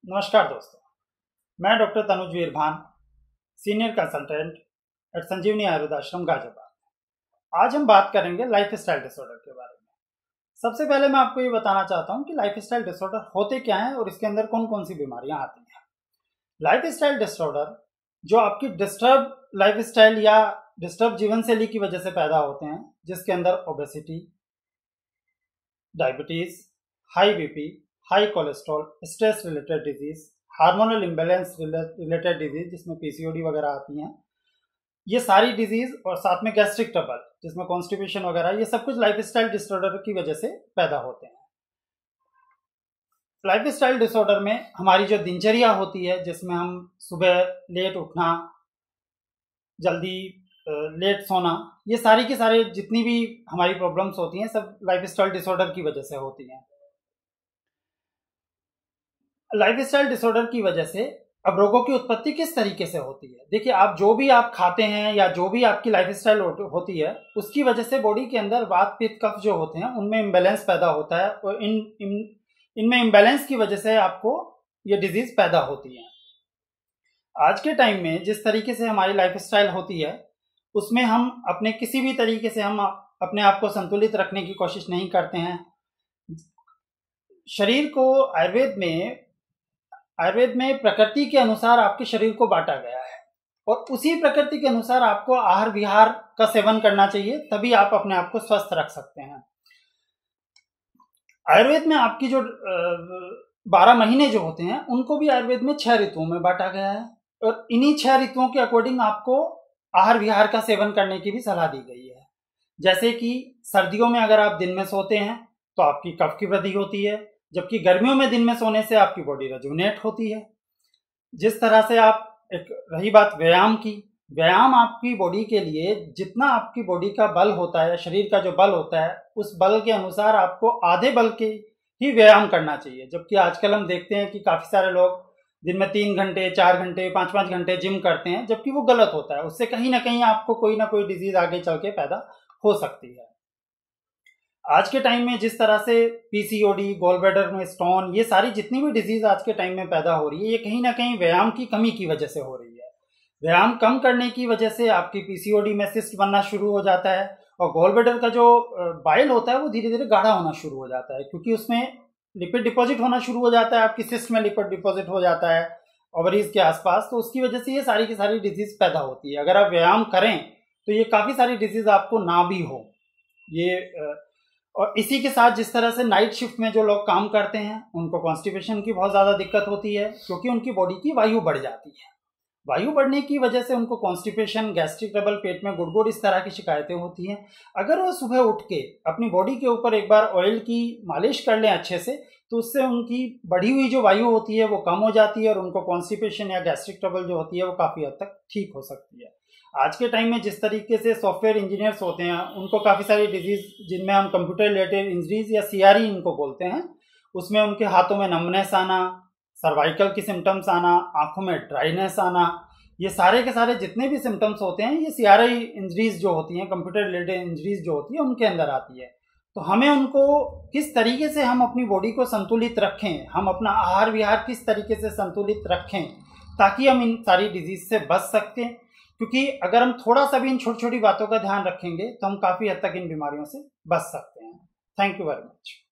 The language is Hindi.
नमस्कार दोस्तों, मैं doctor Tanuj Veerbhan, senior consultant at Sanjeevani Ayurvedashram Ghaziabad. आज हम बात करेंगे लाइफ स्टाइल डिसऑर्डर के बारे में। सबसे पहले मैं आपको ये बताना चाहता हूँ कि लाइफ स्टाइल डिसऑर्डर होते क्या हैं और इसके अंदर कौन कौन सी बीमारियां आती हैं। लाइफ स्टाइल डिसऑर्डर जो आपकी डिस्टर्ब लाइफ स्टाइल या डिस्टर्ब जीवन शैली की वजह से पैदा होते हैं, जिसके अंदर obesity, diabetes, high BP, high cholesterol, stress related disease, hormonal imbalance related disease जिसमें पीसीओडी वगैरह आती हैं, ये सारी डिजीज और साथ में गैस्ट्रिक ट्रबल जिसमें कॉन्स्टिपेशन वगैरह, ये सब कुछ लाइफ स्टाइल डिसऑर्डर की वजह से पैदा होते हैं। लाइफ स्टाइल डिसऑर्डर में हमारी जो दिनचर्या होती है, जिसमें हम सुबह लेट उठना, जल्दी लेट सोना, ये सारी की सारी जितनी भी हमारी प्रॉब्लम्स होती हैं सब लाइफ स्टाइल डिसऑर्डर की वजह से होती हैं। लाइफ स्टाइल डिसऑर्डर की वजह से अब रोगों की उत्पत्ति किस तरीके से होती है। देखिए, आप जो भी आप खाते हैं या जो भी आपकी लाइफ स्टाइल होती है, उसकी वजह से बॉडी के अंदर वात पित्त कफ जो होते हैं उनमें इम्बैलेंस पैदा होता है और इनमें इम्बैलेंस की वजह से आपको ये डिजीज पैदा होती है। आज के टाइम में जिस तरीके से हमारी लाइफ स्टाइल होती है, उसमें हम अपने किसी भी तरीके से हम अपने आप को संतुलित रखने की कोशिश नहीं करते हैं। शरीर को आयुर्वेद में प्रकृति के अनुसार आपके शरीर को बांटा गया है और उसी प्रकृति के अनुसार आपको आहार विहार का सेवन करना चाहिए, तभी आप अपने आप को स्वस्थ रख सकते हैं। आयुर्वेद में आपकी जो 12 महीने जो होते हैं उनको भी आयुर्वेद में 6 ऋतुओं में बांटा गया है और इन्हीं 6 ऋतुओं के अकॉर्डिंग आपको आहार विहार का सेवन करने की भी सलाह दी गई है। जैसे कि सर्दियों में अगर आप दिन में सोते हैं तो आपकी कफ की वृद्धि होती है, जबकि गर्मियों में दिन में सोने से आपकी बॉडी रेजुविनेट होती है। जिस तरह से रही बात व्यायाम की, व्यायाम आपकी बॉडी के लिए जितना आपकी बॉडी का बल होता है, शरीर का जो बल होता है, उस बल के अनुसार आपको आधे बल के ही व्यायाम करना चाहिए। जबकि आजकल हम देखते हैं कि काफी सारे लोग दिन में 3 घंटे 4 घंटे 5-5 घंटे जिम करते हैं, जबकि वो गलत होता है। उससे कहीं ना कहीं आपको कोई ना कोई डिजीज आगे चल के पैदा हो सकती है। आज के टाइम में जिस तरह से पीसीओडी, गॉल ब्लैडर में स्टोन, ये सारी जितनी भी डिजीज आज के टाइम में पैदा हो रही है, ये कहीं ना कहीं व्यायाम की कमी की वजह से हो रही है। व्यायाम कम करने की वजह से आपकी पीसीओडी में सिस्ट बनना शुरू हो जाता है और गॉल ब्लैडर का जो बाइल होता है वो धीरे धीरे गाढ़ा होना शुरू हो जाता है, क्योंकि उसमें लिपिड डिपॉजिट होना शुरू हो जाता है। आपकी सिस्ट में लिपिड डिपॉजिट हो जाता है ओवरीज के आसपास, तो उसकी वजह से ये सारी की सारी डिजीज पैदा होती है। अगर आप व्यायाम करें तो ये काफी सारी डिजीज आपको ना भी हो। और इसी के साथ जिस तरह से नाइट शिफ्ट में जो लोग काम करते हैं उनको कॉन्स्टिपेशन की बहुत ज़्यादा दिक्कत होती है, क्योंकि उनकी बॉडी की वायु बढ़ जाती है। वायु बढ़ने की वजह से उनको कॉन्स्टिपेशन, गैस्ट्रिक ट्रबल, पेट में गुड़गुड़, इस तरह की शिकायतें होती हैं। अगर वो सुबह उठ के अपनी बॉडी के ऊपर एक बार ऑयल की मालिश कर लें अच्छे से, तो उससे उनकी बढ़ी हुई जो वायु होती है वो कम हो जाती है और उनको कॉन्स्टिपेशन या गैस्ट्रिक ट्रबल जो होती है वो काफ़ी हद तक ठीक हो सकती है। आज के टाइम में जिस तरीके से सॉफ्टवेयर इंजीनियर्स होते हैं उनको काफ़ी सारी डिजीज, जिनमें हम कंप्यूटर रिलेटेड इंजरीज या सीआरई इनको बोलते हैं, उसमें उनके हाथों में नमनेस आना, सर्वाइकल की सिम्टम्स आना, आंखों में ड्राइनेस आना, ये सारे के सारे जितने भी सिम्टम्स होते हैं ये सीआरई इंजरीज जो होती हैं, कंप्यूटर रिलेटेड इंजरीज जो होती है, उनके अंदर आती है। तो हमें उनको किस तरीके से हम अपनी बॉडी को संतुलित रखें, हम अपना आहार विहार किस तरीके से संतुलित रखें ताकि हम इन सारी डिजीज से बच सकते, क्योंकि अगर हम थोड़ा सा भी इन छोटी छोटी बातों का ध्यान रखेंगे तो हम काफ़ी हद तक इन बीमारियों से बच सकते हैं। Thank you very much.